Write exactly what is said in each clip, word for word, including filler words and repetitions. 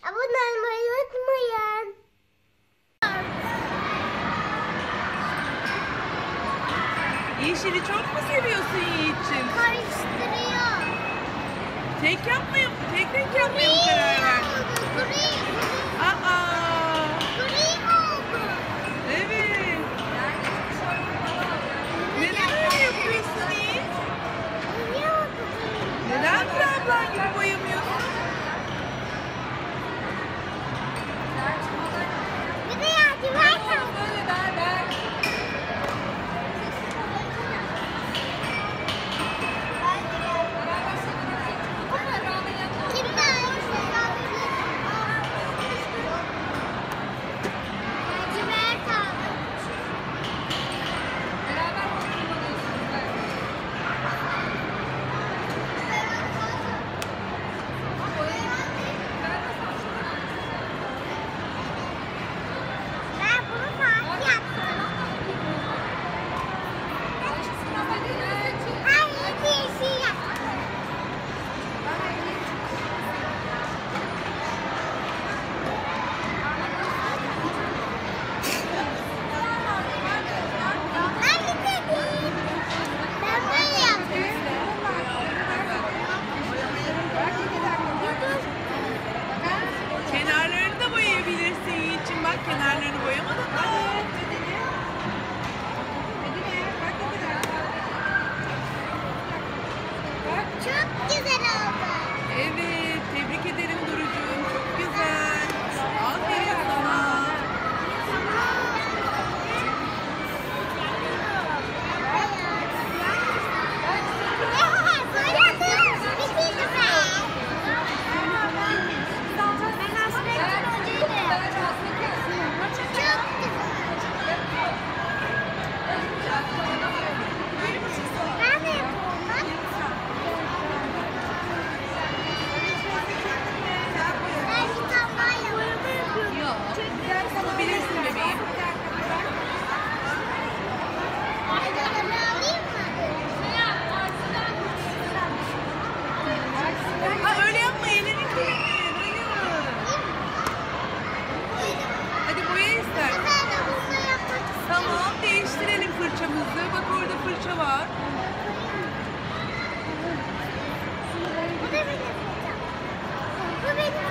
Abone olmayı unutmayın. Yeşili çok mu seviyorsun Yiğit'ciğim? Karıştırıyor. Tek yapmaya mı? Tek renk yapmaya mı karar verdin? Gri. Aa! Gri oldu. Evet. Neden öyle yapıyorsun Yiğit? Niye oldu? Neden bir ablan gibi boyamıyorsun? Bir de yardım ver. Kenarlarını da boyayabilirsin Yiğit'ciğim. Bak kenarlarını boyamadın mı? Çok güzel oldu. Evet, tebrik ederim Duru'cuğum. Çok güzel. Aferin sana. Yapabilirsin bebeğim. Ha, öyle yapma, ellerini kirlenir. Hayır. Hadi boya ister. Tamam, değiştirelim fırçamızı. Bak orada fırça var. Bu da benim fırçam. Bu benim.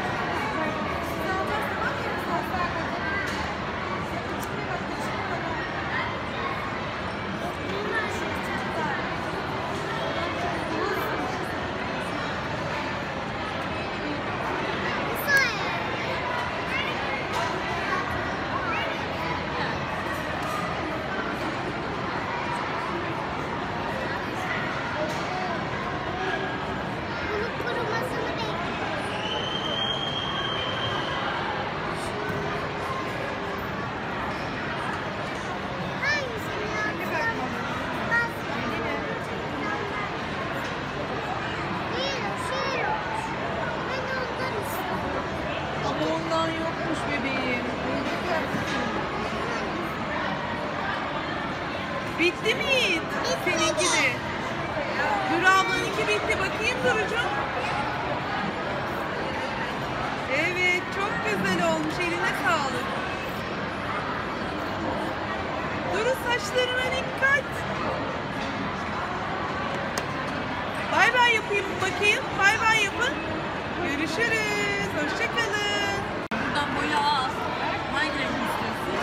Ama ondan yokmuş bebeğim. Bitti mi Yiğit? Seninki de. Duru ablanınki bitti. Bakayım Duru'cum. Evet, çok güzel olmuş. Eline sağlık. Duru, saçlarına dikkat. Bay bay yapayım bakayım. Bay bay yapın. Görüşürüz. Hoşçakalın. Buradan boya al. Hangi renk istiyorsun?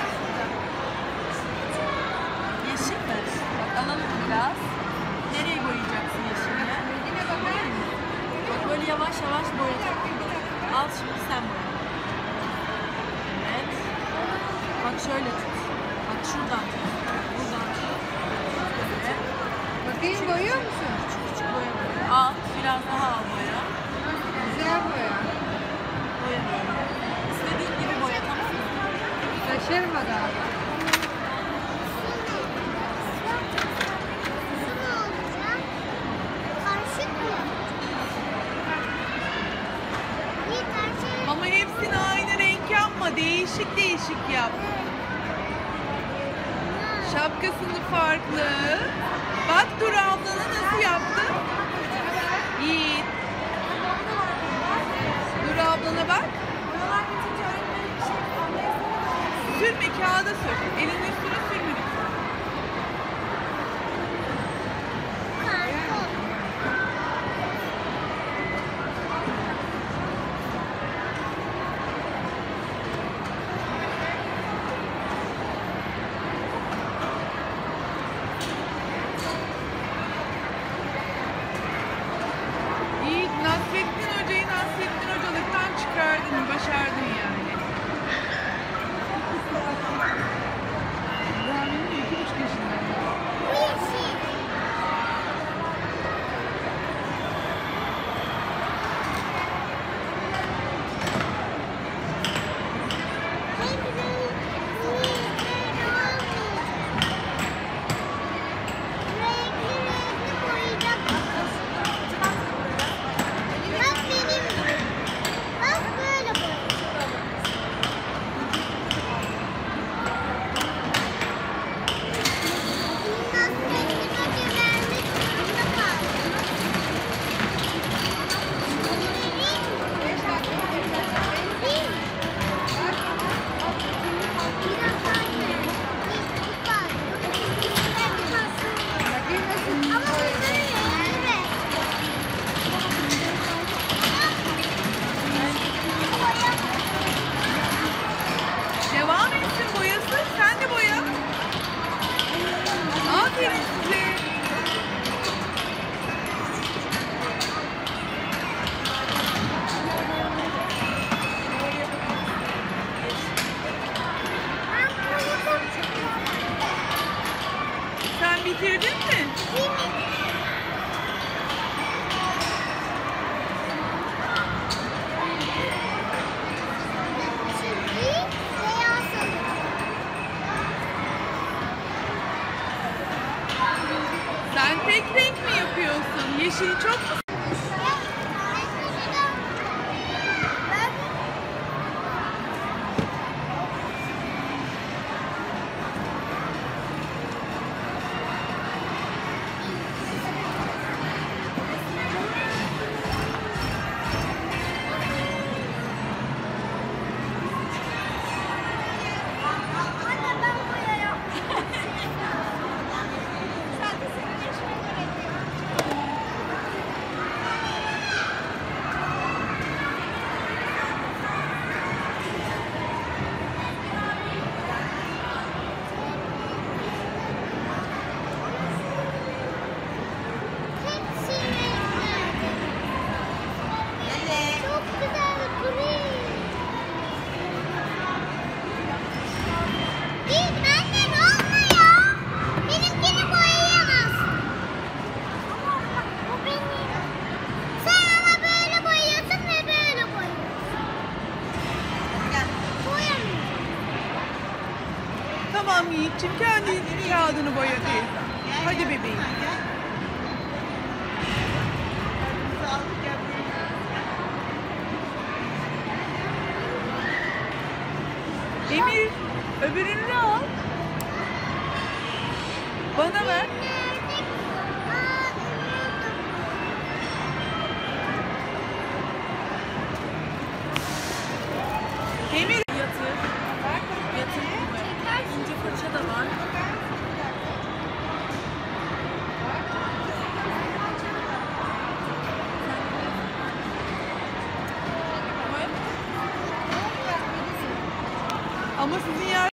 Yeşil mi? Bak alalım biraz. Nereye boyayacaksın yeşille? Bak böyle yavaş yavaş boyayacak. Al şimdi sen boya. Evet. Bak şöyle tut. Bak şuradan tut. Buradan tut. Evet. Bakayım boyuyor musun? Küçük küçük boya boya. Al. Biraz daha al boya. Güzel boya. Boya böyle. İstediğin gibi boya, tamam mı? Şaşırmadan. Ama hepsini aynı renk yapma. Değişik değişik yap. Şapkasını farklı. Bak Duru ablana nasıl yaptı? Yiğit. Duru ablana bak. ve kağıda sür. Elinin üstüne sürme lütfen. Karton. İyi, Nasrettin Hoca'yı Nasrettin Hocalıktan çıkardın, başardın yani. İbrahim'in iki buçuk yaşında. Bu yeşil. Hep renkli renkli renkli boyayacak. Bak benim gibi. Bak böyle boyayacak. Nasrettin Hoca vermek zorunda kaldı. Vereyim mi? Vereyim mi? Biraz daha ver. Bir bak. Ben kalsın. Bakayım nasıl Ama boyayacak. bunları ver. Devam etsin boyası, sen de boya. Aferin size. Ben boyadım. Sen bitirdin mi? Değil mi? Şimdi beyaz alacağım. Sen tek renk mi yapıyorsun? Yeşil çok mu? Anne ben boya yaptım. Sen de senin yaşına göre diyor. Hepsi renkli. Çok güzel gri. Git anne ne olmuyor? Benimkini boyayamazsın. Ama bak bu benim. Sen ama böyle boyuyorsun ve böyle boyuyorsun. Boyamıyorum. Tamam Yiğit'ciğim, kendi kağıdını boya teyzem. Hadi bebeğim. Emir, öbürünü al. Bana ver. Nerede? Aa, Emir. Yatır. Yatır mı? İnce fırça da var. Ama sizin yer